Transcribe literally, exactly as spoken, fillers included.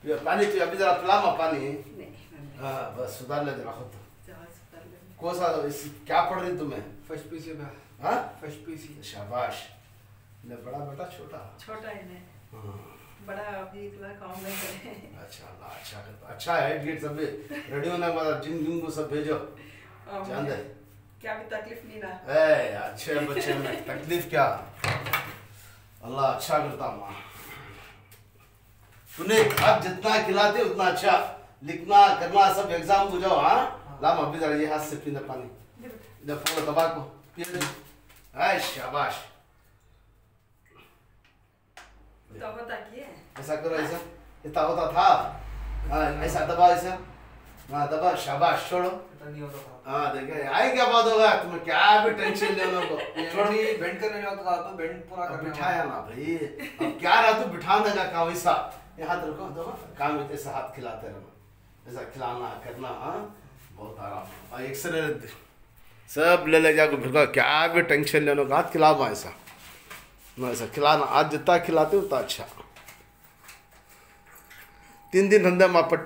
पानी तो अभी जरा पिला मा पानी। हाँ बस सुधार ले जरा खुद। कौन सा इस क्या पढ़ रही तुम्हें? फर्स्ट पीसी में। हाँ फर्स्ट पीसी। शाबाश। ले बड़ा बेटा छोटा? छोटा है ना। बड़ा अभी इतना काम नहीं करे। अच्छा अल्लाह अच्छा करता अच्छा है गेट सब रेडी होने के बाद जिम जिम को सब भेजो जान दे। क्या भी तकलीफ नहीं ना। ए अच्छे बच्चे में तकलीफ क्या अल्लाह अच्छा करता माँ। तूने अब जितना खिलाते उतना अच्छा लिखना करना सब एग्जाम को जाओ। हाँ लाम अभी जरा ये हाथ से पीना पानी इधर पूरा दबा को पिए। ऐ शाबाश। तो होता क्या है? ऐसा करो ऐसा इतना होता था। हाँ ऐसा दबा ऐसा। हाँ दबा शाबाश छोड़ो। नहीं होता था। हाँ देखे आए क्या बात होगा तुम्हें क्या भी टेंशन लेने को छोड़ बेंड करने नहीं होता था तो बेंड पूरा करने बिठाया ना भाई। अब क्या रहा तू बिठाने का काम ऐसा यहाँ रखो तो काम ऐसा हाथ खिलाते रहना ऐसा खिलाना करना। हाँ बहुत आराम और एक्सरे सब ले ले जाकर फिर क्या भी टेंशन लेने का हाथ खिलावा ऐसा ना ऐसा खिलाना आज जितना खिलाते उतना अच्छा। तीन दिन धंधे माँ